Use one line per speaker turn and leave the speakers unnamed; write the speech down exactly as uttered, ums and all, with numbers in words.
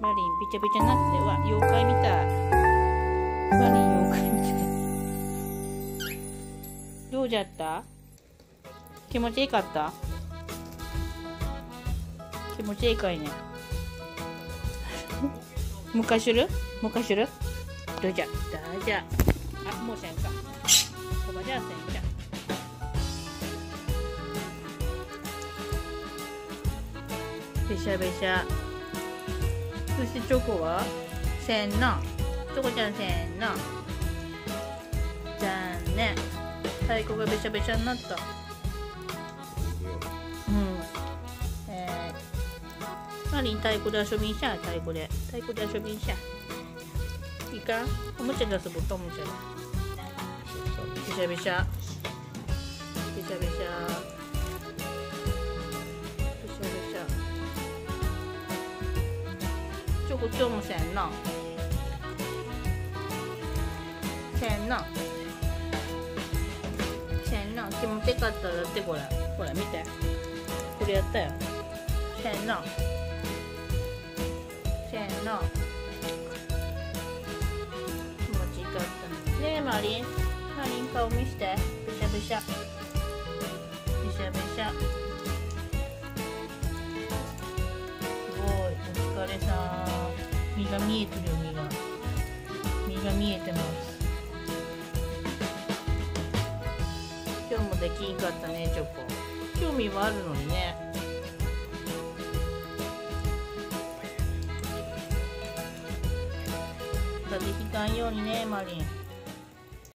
マリンびちゃびちゃになってわ妖怪みたい。マリン妖怪みたい。どうじゃった？気持ちいいかった？気持ちいいかいね。もう一回する？もう一回する？どうじゃ？どうじゃ？あ、もうせんか。こばじゃあせんじゃ。べしゃべしゃ。そしてチョコはせんな。チョコちゃんせんな。残念。太鼓がべしゃべしゃになった。うん。えー、マリン太鼓で遊びんしゃ。太鼓で。太鼓で遊びんしゃ。いいか？おもちゃで遊ぼうとおもちゃで。べしゃべしゃ。べしゃべしゃ。べしゃべしゃ。チョコ今日もせんな。せんな。せんな。気持ちよかったらだってこれ。ほら見て。これやったよ。せんな。せんな。気持ちよかった。ねえマリン。マリン顔見して。べしゃべしゃ。べしゃべしゃ。すごい。お疲れさん。身が見えてるよ、身が。身が見えてます。今日もできんかったね、チョコ。興味はあるのにね。風邪ひかんようにね、マリン。